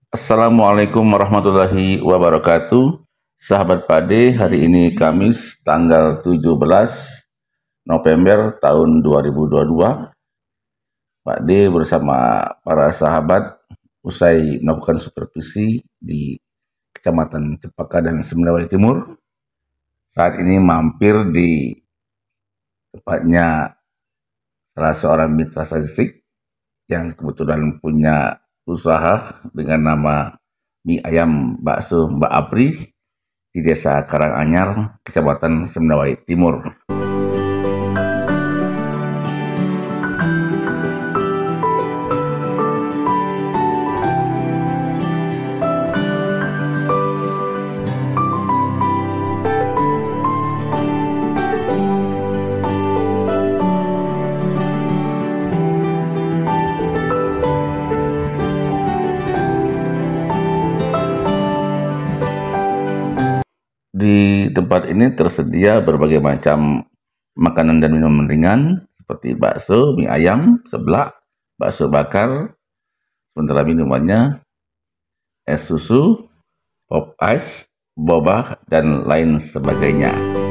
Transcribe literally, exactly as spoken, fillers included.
Assalamualaikum warahmatullahi wabarakatuh. Sahabat Pade, hari ini Kamis tanggal tujuh belas November tahun dua ribu dua puluh dua. Pak D bersama para sahabat usai melakukan supervisi di Kecamatan Cempaka dan Semenawai Timur. Saat ini mampir di tempatnya salah seorang mitra statistik yang kebetulan punya usaha dengan nama mie ayam bakso Mbak Apri di Desa Karanganyar, Kecamatan Semenawai Timur. Di tempat ini tersedia berbagai macam makanan dan minuman ringan seperti bakso, mie ayam, seblak, bakso bakar, sementara minumannya es susu, pop ice, boba, dan lain sebagainya.